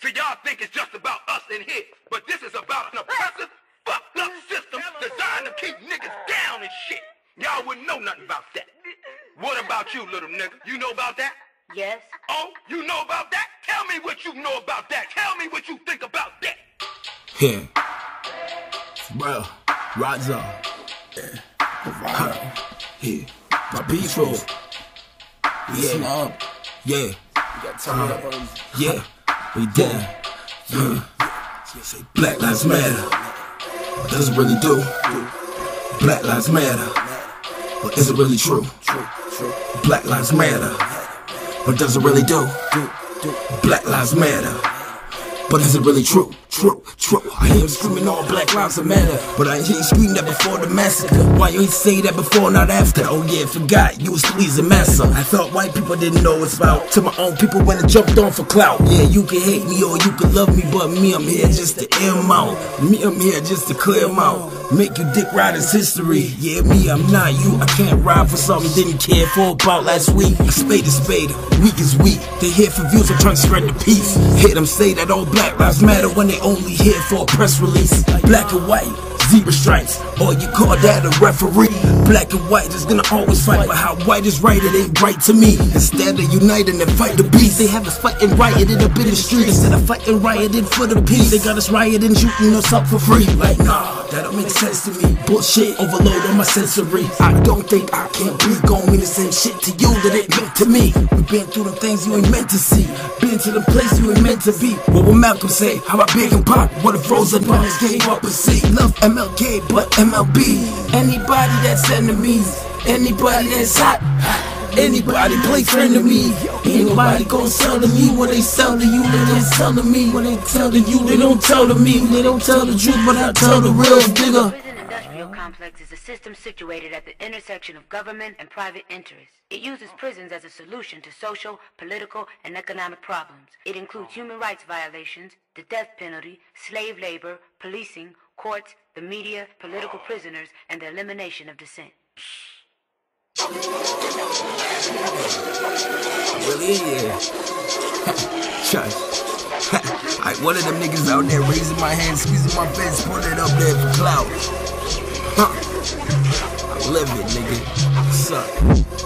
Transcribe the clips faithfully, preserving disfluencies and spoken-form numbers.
So y'all think it's just about us in here, but this is about an oppressive, fucked up system designed to keep niggas down and shit. Y'all wouldn't know nothing about that. What about you, little nigga? You know about that? Yes. Oh, you know about that? Tell me what you know about that. Tell me what you think about that. Yeah. Bro, Raza. Yeah. Uh, yeah. My people. Yeah. Yeah. Uh, yeah. We did. Yeah. Black Lives Matter. What does it really do? Black Lives Matter. But is it really true? Black Lives Matter. But does it really do? Black Lives Matter. But is it really true? True, true. I hear him screaming all Black Lives Matter, but I ain't hear you scream that before the massacre. Why you ain't say that before, not after? Oh yeah, forgot, you was pleasing massa. I thought white people didn't know it's about. To my own people when it jumped on for clout. Yeah, you can hate me or you can love me, but me, I'm here just to air 'em out. Me, I'm here just to clear 'em out. Make you dick riders history. Yeah, me, I'm not you. I can't ride for something didn't care for about last week. A spade is spade, weak is weak. They here for views, I'm trying to spread the peace. Hear them say that all Black Lives Matter when they only here for a press release. Black and white, zebra stripes, or you call that a referee. Black and white is gonna always fight, but how white is right, it ain't right to me. Instead of uniting and fight the beast, they have us fighting rioted up in the street. Instead of fighting rioted for the peace, they got us rioting, shooting us up for free. Like nah, that don't make sense to me. Bullshit overload on my sensory. I don't think I can't breathe, gon' mean the same shit to you that it meant to me. We been through the things you ain't meant to see, been to the place you ain't meant to be. What would Malcolm say? How about Big and Pop? What if Roosevelt gave up a seat? Love M L K, but M L B. Anybody that's enemies, anybody that's hot, anybody play friend to me. Ain't nobody gon' sell to me what they sell to you. They don't sell to me what they tell to you. They don't tell to me. They don't tell the truth, but I tell the real digger. Prison industrial complex is a system situated at the intersection of government and private interests. It uses prisons as a solution to social, political, and economic problems. It includes human rights violations, the death penalty, slave labor, policing, courts, the media, political prisoners, and the elimination of dissent. Really, yeah. Shush. I one of them niggas out there raising my hand, squeezing my face, putting it up there for clout. Huh. I live it, nigga. What's up?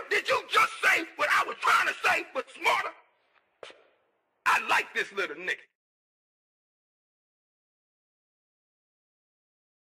This little nigga.